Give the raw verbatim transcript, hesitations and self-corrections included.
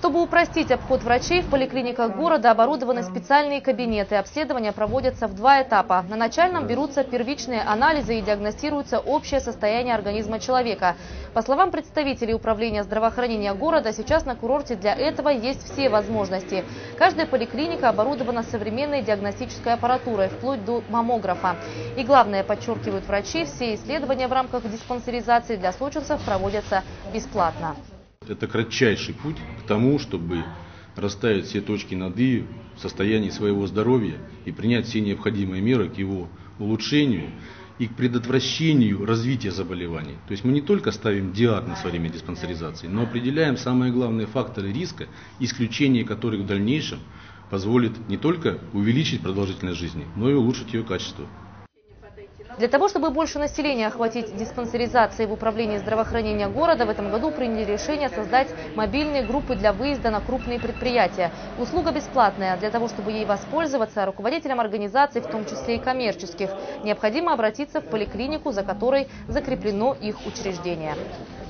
Чтобы упростить обход врачей, в поликлиниках города оборудованы специальные кабинеты. Обследования проводятся в два этапа. На начальном берутся первичные анализы и диагностируется общее состояние организма человека. По словам представителей управления здравоохранения города, сейчас на курорте для этого есть все возможности. Каждая поликлиника оборудована современной диагностической аппаратурой, вплоть до маммографа. И главное, подчеркивают врачи, все исследования в рамках диспансеризации для сочинцев проводятся бесплатно. Это кратчайший путь к тому, чтобы расставить все точки над «и» в состоянии своего здоровья и принять все необходимые меры к его улучшению и к предотвращению развития заболеваний. То есть мы не только ставим диагноз во время диспансеризации, но определяем самые главные факторы риска, исключение которых в дальнейшем позволит не только увеличить продолжительность жизни, но и улучшить ее качество. Для того, чтобы больше населения охватить диспансеризацией в управлении здравоохранения города, в этом году приняли решение создать мобильные группы для выезда на крупные предприятия. Услуга бесплатная. Для того, чтобы ей воспользоваться, руководителям организаций, в том числе и коммерческих, необходимо обратиться в поликлинику, за которой закреплено их учреждение.